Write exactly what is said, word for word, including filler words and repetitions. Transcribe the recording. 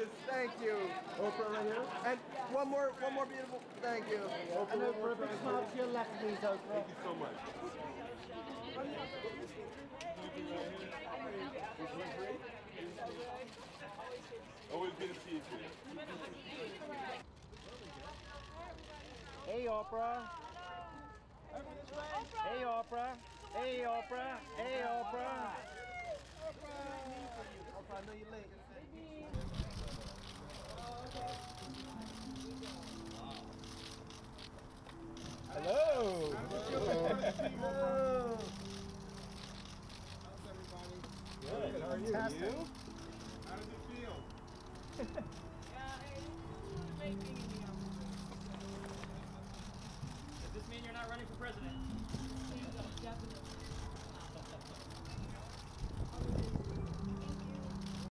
Yes, thank you. Oprah right here. And one more, one more beautiful. Thank you. Oprah, And one more Oprah, a big time. smile to your left, please, Oprah. Thank you so much. Always good to see you too. Hey, Oprah. Hey, Oprah. Hey, Oprah. Hey, Oprah. Oprah, I know you're late. Hello. Hello. How's everybody? Good. How are you? Fantastic. You? How does it feel? Does this mean you're not running for president?